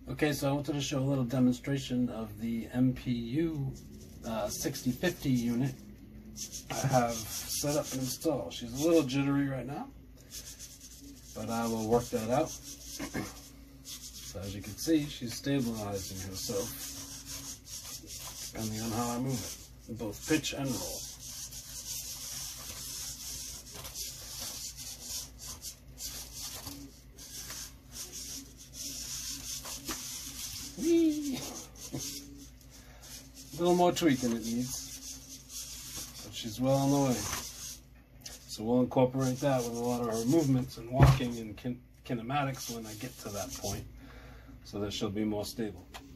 Okay, so I wanted to show a little demonstration of the mpu6050 unit I have set up and installed. She's a little jittery right now, but I will work that out. So as you can see, she's stabilizing herself depending on how I move it, in both pitch and roll. A little more tweaking it needs, but she's well on the way. So we'll incorporate that with a lot of her movements and walking and kinematics when I get to that point, so that she'll be more stable.